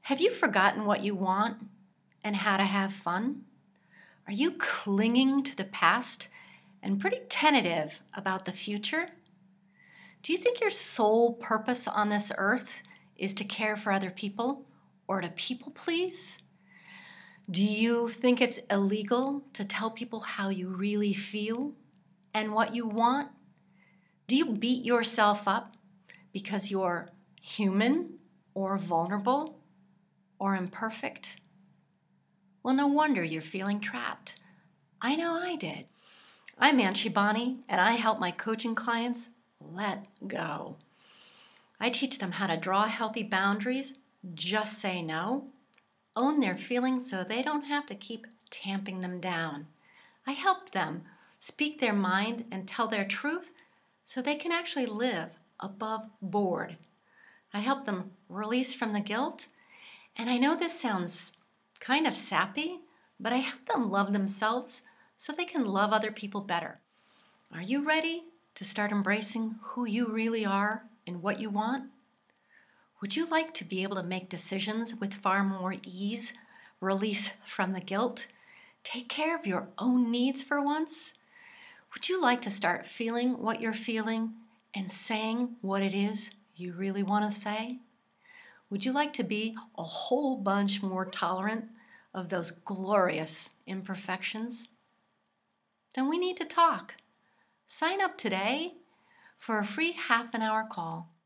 Have you forgotten what you want and how to have fun? Are you clinging to the past and pretty tentative about the future? Do you think your sole purpose on this earth is to care for other people or to people please? Do you think it's illegal to tell people how you really feel and what you want? Do you beat yourself up because you're human or vulnerable or imperfect? Well, no wonder you're feeling trapped. I know I did. I'm Ann Shibani, and I help my coaching clients let go. I teach them how to draw healthy boundaries, just say no, own their feelings so they don't have to keep tamping them down. I help them speak their mind and tell their truth so they can actually live above board. I help them release from the guilt, and I know this sounds kind of sappy, but I help them love themselves so they can love other people better. Are you ready to start embracing who you really are and what you want? Would you like to be able to make decisions with far more ease, release from the guilt, take care of your own needs for once? Would you like to start feeling what you're feeling and saying what it is you really want to say? Would you like to be a whole bunch more tolerant of those glorious imperfections? Then we need to talk. Sign up today for a free half-an-hour call.